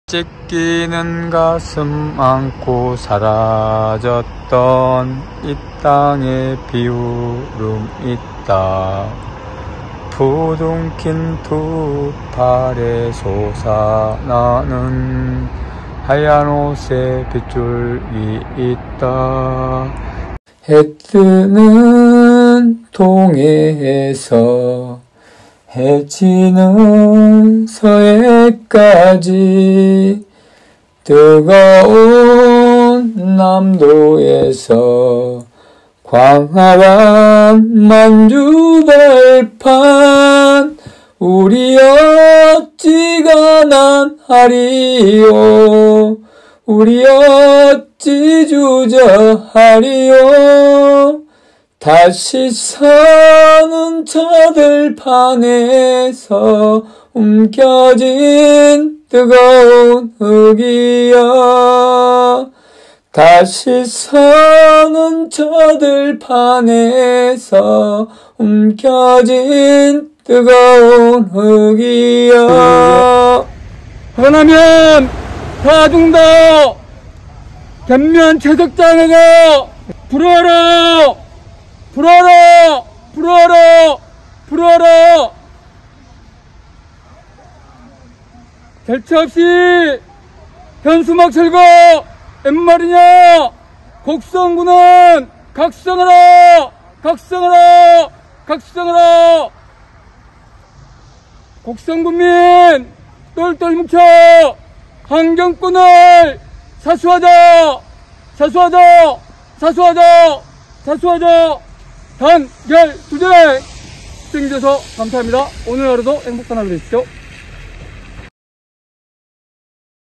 찢기는 가슴 안고 사라졌던 이 땅에 비울음 있다. 부둥킨 두 팔에 솟아나는 하얀 옷에 빗줄기 있다. 해 뜨는 동해에서 해 지는 서해까지 뜨거운 남도에서 광활한 만주벌판 우리 어찌 가난하리요 우리 어찌 주저하리요 다시 사는 자들 판에서 움켜진 뜨거운 흙이여 다시 사는 자들 판에서 움켜진 뜨거운 흙이여 허나면 다중도 견면 채석장에서 불어라 불어라 불어라 불어라 절차 없이 현수막 철거 웬말이냐 곡성군은 각성하라 각성하라 각성하라 곡성군민 똘똘 뭉쳐 환경권을 사수하자 사수하자 사수하자 사수하자 단결 투쟁 시청해주셔서 감사합니다. 오늘 하루도 행복한 하루 되십시오.